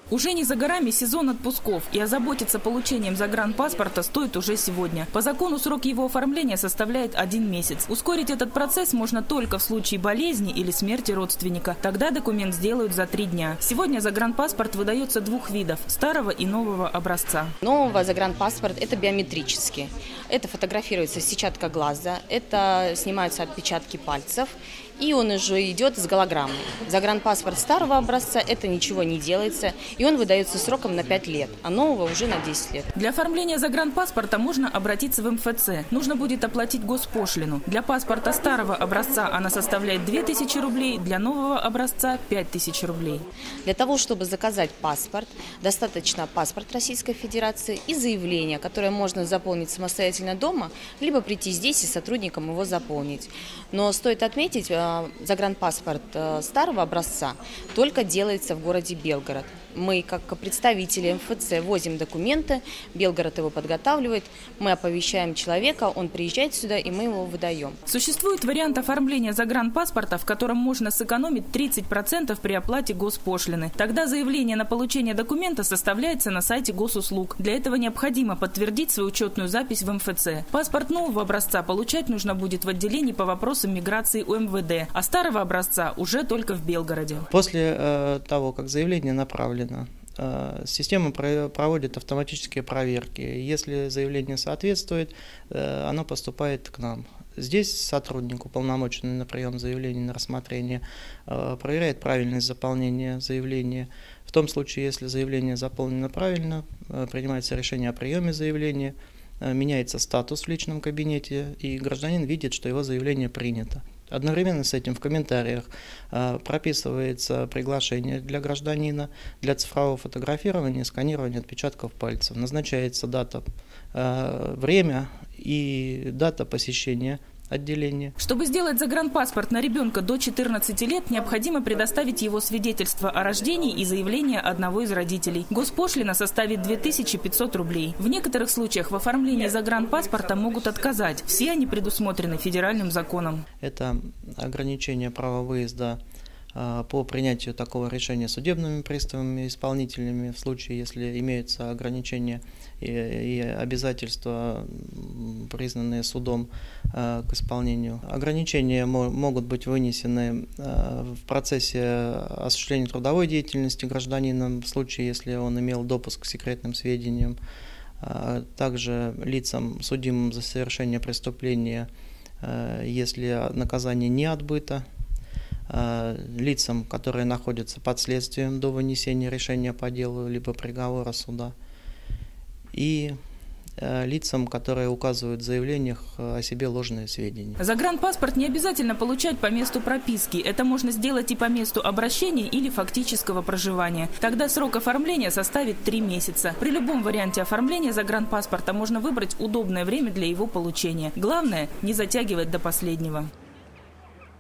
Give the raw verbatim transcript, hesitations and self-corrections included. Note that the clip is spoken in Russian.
Уже не за горами сезон отпусков, и озаботиться получением загранпаспорта стоит уже сегодня. По закону срок его оформления составляет один месяц. Ускорить этот процесс можно только в случае болезни или смерти родственника. Тогда документ сделают за три дня. Сегодня загранпаспорт выдается двух видов – старого и нового образца. Нового загранпаспорт – это биометрический. Это фотографируется сетчатка глаза, это снимаются отпечатки пальцев, и он уже идет с голограммой. Загранпаспорт старого образца – это ничего не делается, и он выдается сроком на пять лет, а нового уже на десять лет. Для оформления загранпаспорта можно обратиться в эм эф цэ. Нужно будет оплатить госпошлину. Для паспорта старого образца она составляет две тысячи рублей, для нового образца – пять тысяч рублей. Для того, чтобы заказать паспорт, достаточно паспорт Российской Федерации и заявление, которое можно заполнить самостоятельно дома, либо прийти здесь и сотрудникам его заполнить. Но стоит отметить, загранпаспорт старого образца только делается в городе Белгород. Мы, как представители эм эф цэ, возим документы, Белгород его подготавливает, мы оповещаем человека, он приезжает сюда, и мы его выдаем. Существует вариант оформления загранпаспорта, в котором можно сэкономить тридцать процентов при оплате госпошлины. Тогда заявление на получение документа составляется на сайте госуслуг. Для этого необходимо подтвердить свою учетную запись в эм эф цэ. Паспорт нового образца получать нужно будет в отделении по вопросам миграции у эм вэ дэ, а старого образца уже только в Белгороде. После э, того, как заявление направлено, система проводит автоматические проверки. Если заявление соответствует, оно поступает к нам. Здесь сотрудник, уполномоченный на прием заявлений на рассмотрение, проверяет правильность заполнения заявления. В том случае, если заявление заполнено правильно, принимается решение о приеме заявления, меняется статус в личном кабинете, и гражданин видит, что его заявление принято. Одновременно с этим в комментариях э, прописывается приглашение для гражданина для цифрового фотографирования и сканирования отпечатков пальцев. Назначается дата, э, время и дата посещения отделения. Чтобы сделать загранпаспорт на ребенка до четырнадцати лет, необходимо предоставить его свидетельство о рождении и заявление одного из родителей. Госпошлина составит две тысячи пятьсот рублей. В некоторых случаях в оформлении загранпаспорта могут отказать. Все они предусмотрены федеральным законом. Это ограничение права выезда по принятию такого решения судебными приставами, исполнительными, в случае, если имеются ограничения и, и обязательства, признанные судом э, к исполнению. Ограничения мо могут быть вынесены э, в процессе осуществления трудовой деятельности гражданина, в случае, если он имел допуск к секретным сведениям, э, также лицам, судимым за совершение преступления, э, если наказание не отбыто, лицам, которые находятся под следствием до вынесения решения по делу либо приговора суда, и лицам, которые указывают в заявлениях о себе ложные сведения. Загранпаспорт не обязательно получать по месту прописки. Это можно сделать и по месту обращения или фактического проживания. Тогда срок оформления составит три месяца. При любом варианте оформления загранпаспорта можно выбрать удобное время для его получения. Главное – не затягивать до последнего.